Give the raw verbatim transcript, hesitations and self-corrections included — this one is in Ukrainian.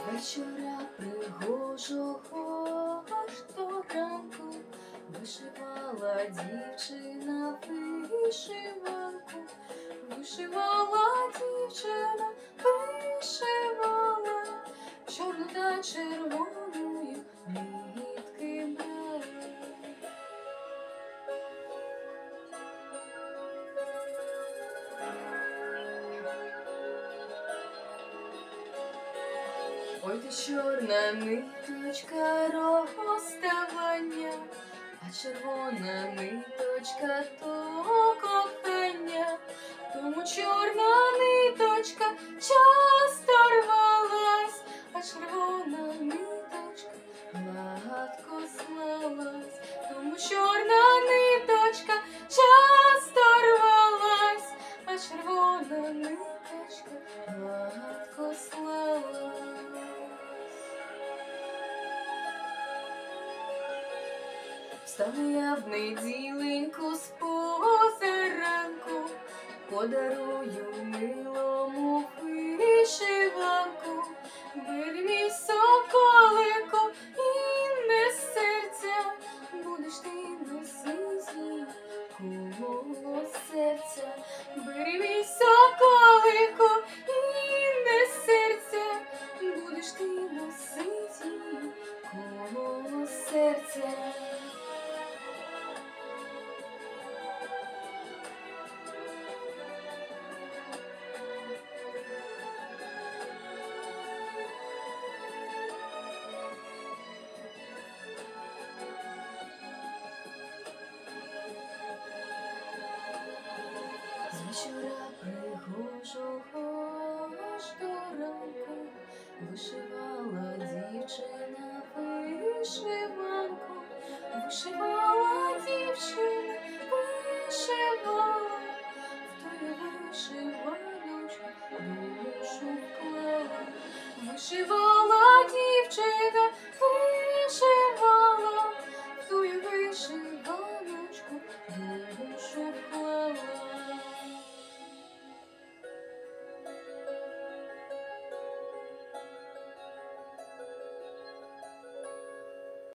Вечора пригожого аж до ранку вишивала дівчина вишиванку, вишивала дівчина, вишивала, чорну та червоною нитки брала. Ой, ти чорна ниточка розставання, а червона ниточка то кохання. Тому чорна ниточка часто рвалась, а червона ниточка гладко слалась. Тому чорна ниточка часто рвалась, а червона ниточка гладко слалась. Встану я в неділеньку з позаранку, подарую милому вишиванку. Бери мій соколику і не з серця, будеш ти носити коло серця. Бери мій соколику і не з серця, будеш ти носити коло серця. З вечора пригожого аж до ранку вишивала дівчина вишиванку, вишивала дівчина, вишивала, в тую вишиваночку душу вклала. Вишивала дівчина, вишивала.